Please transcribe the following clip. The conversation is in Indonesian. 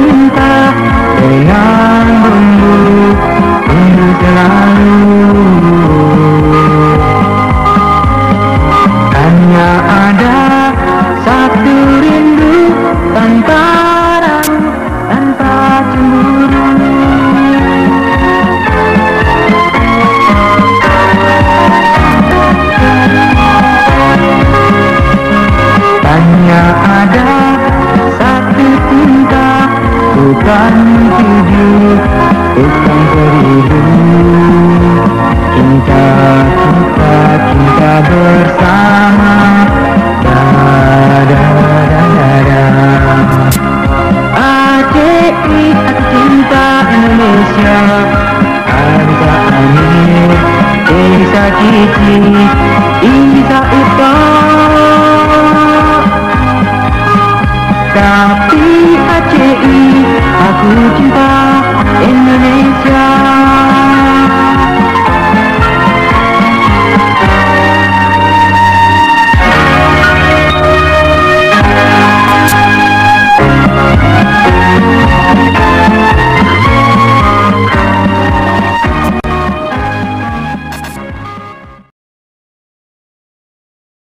cinta dengan bumbu untuk selalu. Hanya ada satu rindu tanpa ragu, tanpa cemburu. Hanya ada satu cinta, bukan tujuh, bukan seribu. Cinta kita, cinta bersama. Da da da da da. ACI, Aku Cinta Indonesia. Arisa Amir, Desa Cici, Isa